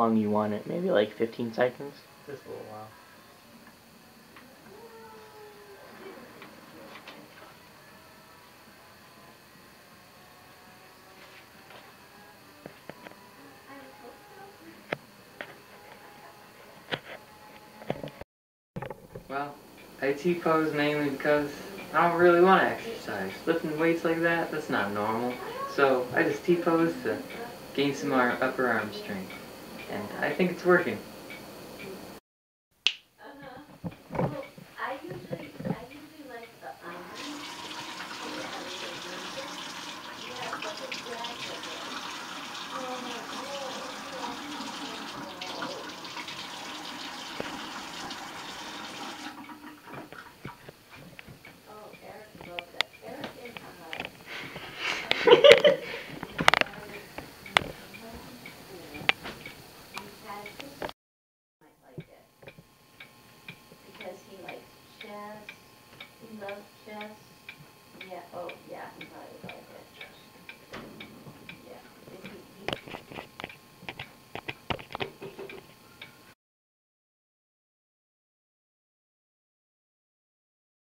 long you want it. Maybe like 15 seconds. Just a little while. Well, I T-pose mainly because I don't really want to exercise. Lifting weights like that, that's not normal. So I just T-pose to gain some more upper arm strength. And I think it's working. Well, I usually like the yeah, but the jack of it. Oh, Eric loves that. Eric and might like it because he likes chess. He loves chess. Yeah. Oh, yeah. He probably would like it.